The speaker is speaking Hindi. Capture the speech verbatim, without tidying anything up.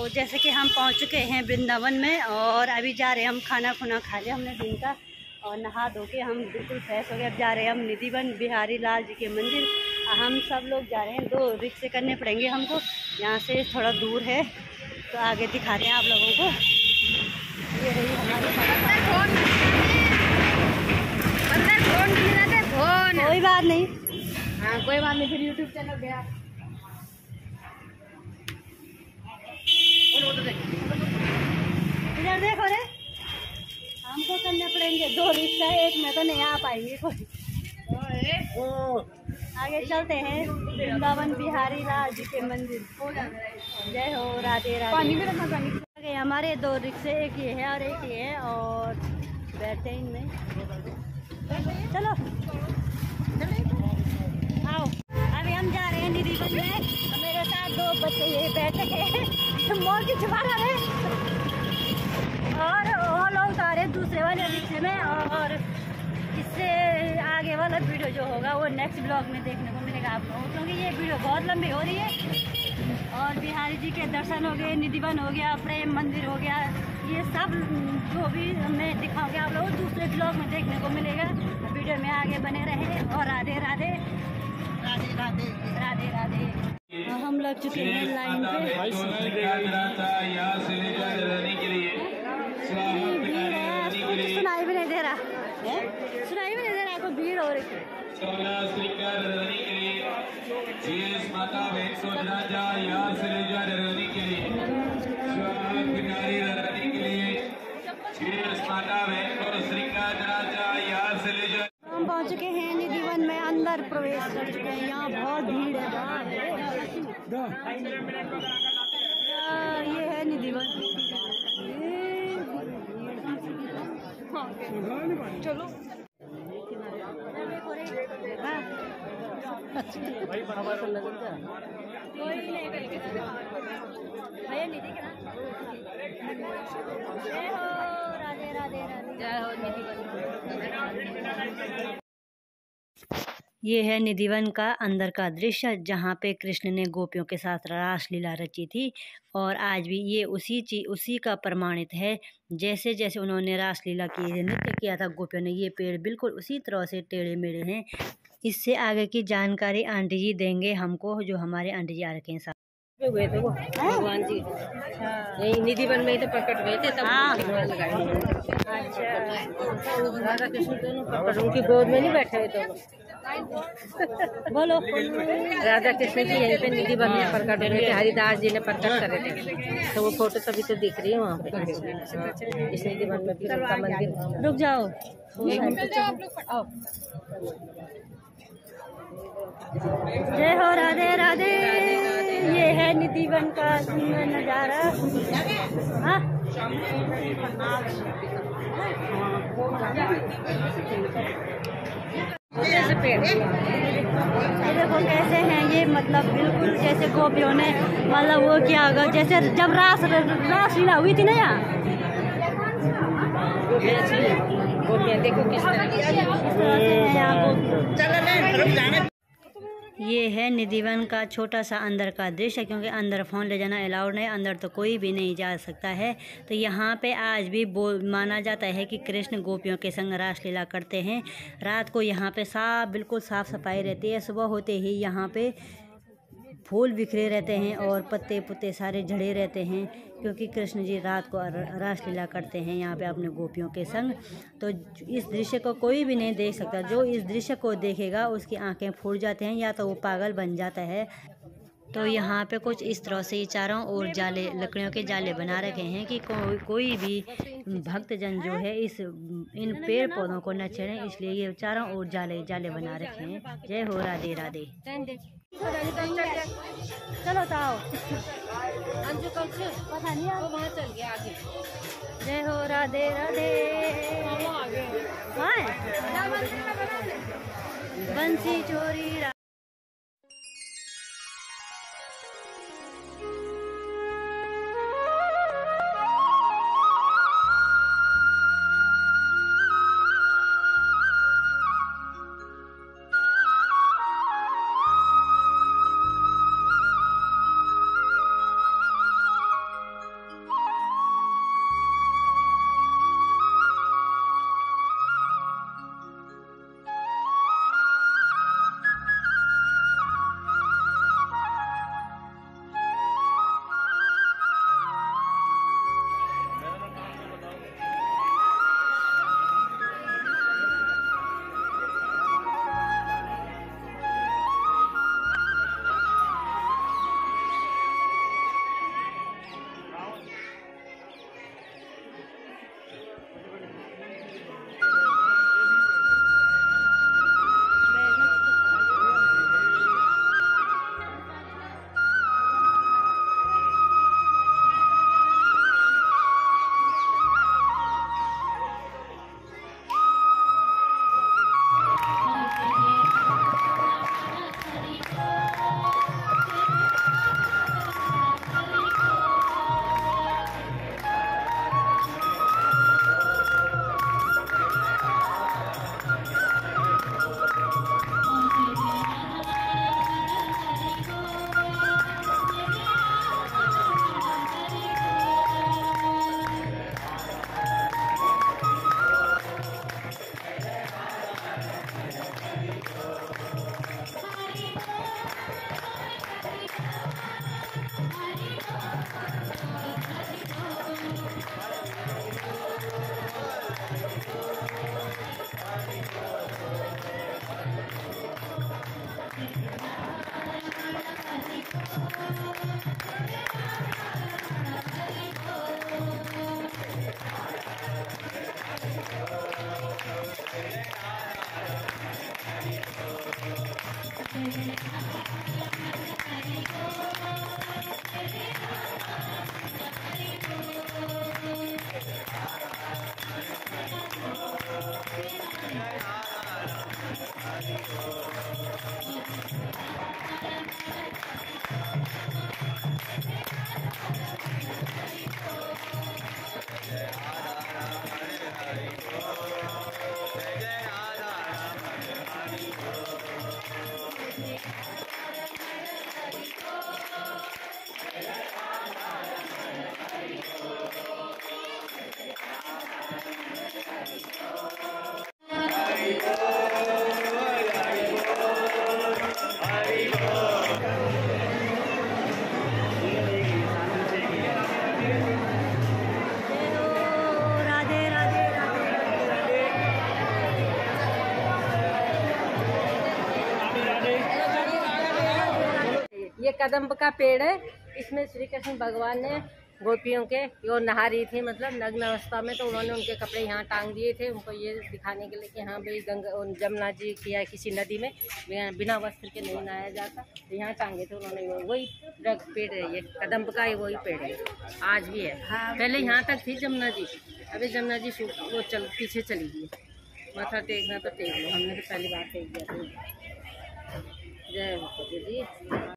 जैसे कि हम पहुंच चुके हैं वृंदावन में और अभी जा रहे हैं हम, खाना खुना खा लिया हमने दिन का और नहा धो के हम बिल्कुल फ्रेश हो गए। अब जा रहे हैं हम निधिवन बिहारी लाल जी के मंदिर। हम सब लोग जा रहे हैं, दो रिक्शे करने पड़ेंगे हमको, यहाँ से थोड़ा दूर है तो आगे दिखाते हैं आप लोगों को। ये रही हमारे फोन। कोई बात नहीं, हाँ कोई बात नहीं, फिर यूट्यूब चैनल गया। इधर देखो रे, हमको करने पड़ेंगे दो रिक्शा, एक में तो नहीं आ पाएंगे कोई। आगे चलते हैं वृंदावन बिहारी लाल जी के मंदिर। जय हो, राधे राधे। पानी में रखना, पानी। हमारे दो रिक्शे, एक ये है और एक ये है और बैठते हैं इनमें। चलो आओ, अभी हम जा रहे हैं निधिवन में। मेरे साथ दो बच्चे ये बैठे हैं, मौज की छुपा रहे और वो लोग आ रहे दूसरे वाले रिक्शे में। और इससे आगे वाला वीडियो जो होगा वो नेक्स्ट ब्लॉग में देखने को मिलेगा आप लोगों को, क्योंकि ये वीडियो बहुत लंबी हो रही है। और बिहारी जी के दर्शन हो गए, निधिवन हो गया, प्रेम मंदिर हो गया, ये सब जो भी मैं दिखाऊंगी आप लोगों को दूसरे ब्लॉग में देखने को मिलेगा। वीडियो में आगे बने रहे और राधे राधे राधे राधे राधे राधे। हम लग चुके हैं लाइन पे। सुनाई भी नहीं दे रहा, सुनाई भी नहीं दे रहा, कोई भीड़ हो रही है। हम पहुंच चुके हैं निधिवन में, अंदर प्रवेश कर चुके हैं। यहाँ बहुत भीड़ है, ये है निधिवन। चलो भैया निधि के नाम। जय हो, राधे राधे राधे। जय हो निधिवन। ये है निधिवन का अंदर का दृश्य, जहाँ पे कृष्ण ने गोपियों के साथ रासलीला रची थी। और आज भी ये उसी चीज उसी का प्रमाणित है। जैसे जैसे उन्होंने रासलीला की, नृत्य किया था गोपियों ने, ये पेड़ बिल्कुल उसी तरह से टेढ़े मेढ़े हैं। इससे आगे की जानकारी आंटी जी देंगे हमको, जो हमारे आंटी जी आ रखे हैं साथ हुए थे वो भगवान जी। यही निधिवन में ही तो प्रकट हुए थे, तब भगवान लगाए। अच्छा, राधा कृष्ण दोनों प्रकट, उनकी गोद में नहीं बैठे हुए दोनों। बोलो। राधा कृष्ण जी यहीं पे निधिवन में प्रकट हुए थे, हरिदास जी ने प्रकट करे थे, तो वो फोटो तभी तो दिख रही है वहाँ पे इस निधिवन में। फिर उनका मंदिर। रुक जाओ, जय हो, राधे राधे। ये है निधिवन का सुंदर नजारा। हाँ ये देखो कैसे हैं ये, मतलब बिल्कुल जैसे गोपियों ने मतलब वो किया होगा, जैसे जब रास रासलीला हुई थी ना यहाँ। गोपियाँ देखो किस तरह। ये है निधिवन का छोटा सा अंदर का दृश्य, क्योंकि अंदर फ़ोन ले जाना अलाउड नहीं, अंदर तो कोई भी नहीं जा सकता है। तो यहाँ पे आज भी बोल माना जाता है कि कृष्ण गोपियों के संग रासलीला करते हैं। रात को यहाँ पे साफ बिल्कुल साफ़ सफाई रहती है। सुबह होते ही यहाँ पे फूल बिखरे रहते हैं और पत्ते पुत्ते सारे झड़े रहते हैं, क्योंकि कृष्ण जी रात को रासलीला करते हैं यहाँ पे अपने गोपियों के संग। तो इस दृश्य को कोई भी नहीं देख सकता। जो इस दृश्य को देखेगा उसकी आंखें फूट जाते हैं या तो वो पागल बन जाता है। तो यहाँ पे कुछ इस तरह से चारों ओर जाले, लकड़ियों के जाले बना रखे हैं कि को, कोई भी भक्तजन जो है इस इन पेड़ पौधों को न छेड़े, इसलिए ये चारों ओर जाले जाले बना रखे हैं। जय हो, राधे राधे। चलो तो आओ, पता नहीं वो वहाँ चल गया आगे। जय हो, राधे राधे। बंसी चोरी। कदम्ब का पेड़ है, इसमें श्री कृष्ण भगवान ने गोपियों के वो नहा रही थी, मतलब नग्न अवस्था में, तो उन्होंने उनके कपड़े यहाँ टांग दिए थे, उनको ये दिखाने के लिए कि हाँ भाई गंगा जमुना जी की या किसी नदी में बिना वस्त्र के नहीं नहाया जाता, तो यहाँ टांगे थे उन्होंने। वही पेड़ है ये, कदम्ब का ही वही पेड़ है, आज भी है। पहले यहाँ तक थी जमुना जी, अभी जमुना जी वो चल पीछे चली गई। माथा टेकना तो टेक लो, हमने तो पहली बार टेक दिया था। जय माता दी।